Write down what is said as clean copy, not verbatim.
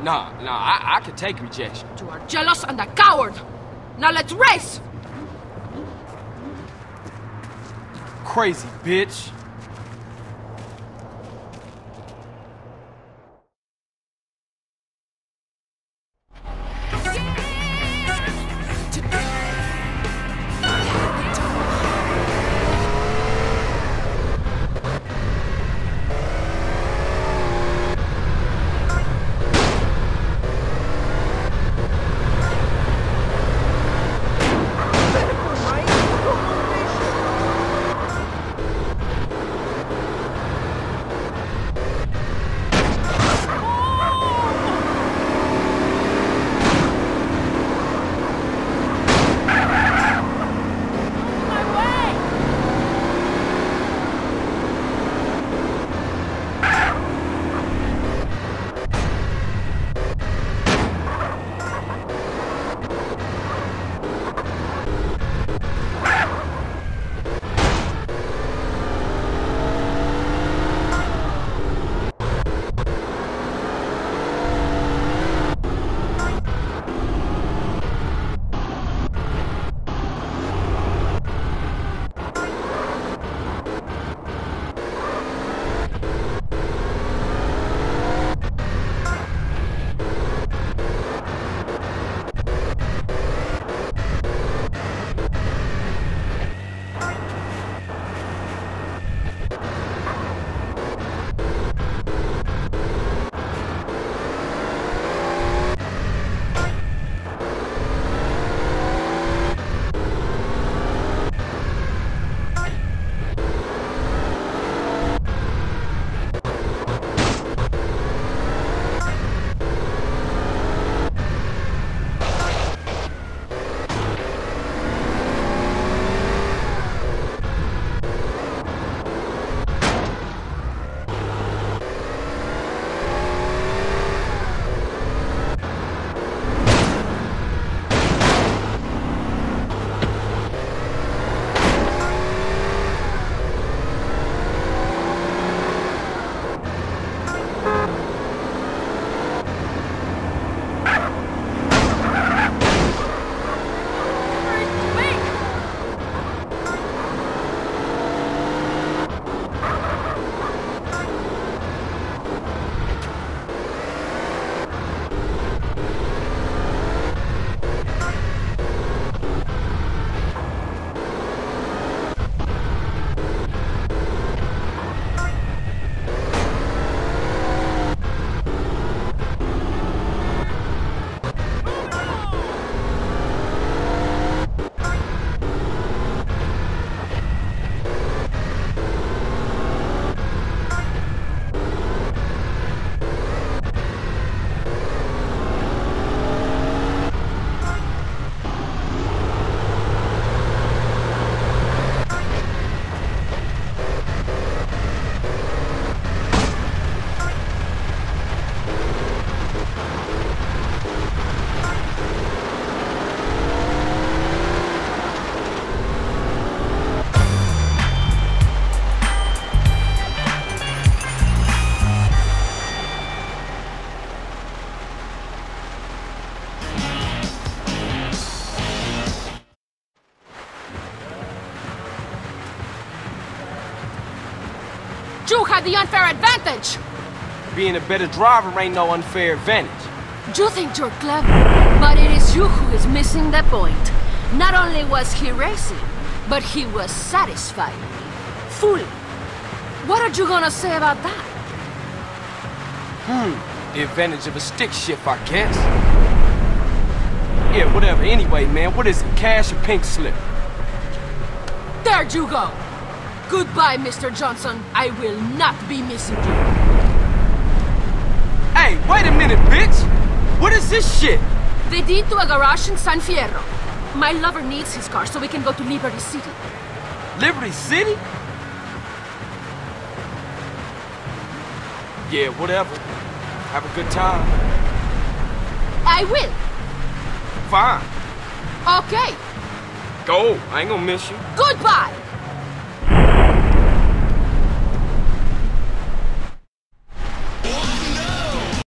Nah, I can take rejection. You are jealous and a coward. Now let's race! Crazy bitch. You had the unfair advantage! Being a better driver ain't no unfair advantage. You think you're clever, but it is you who is missing the point. Not only was he racing, but he was satisfied. Fully. What are you gonna say about that? The advantage of a stick shift, I guess. Yeah, whatever. Anyway, man, what is it? Cash or pink slip? There you go! Goodbye, Mr. Johnson. I will not be missing you. Hey, wait a minute, bitch! What is this shit? The deed to a garage in San Fierro. My lover needs his car so we can go to Liberty City. Liberty City? Yeah, whatever. Have a good time. I will. Fine. Okay. Go. I ain't gonna miss you. Goodbye!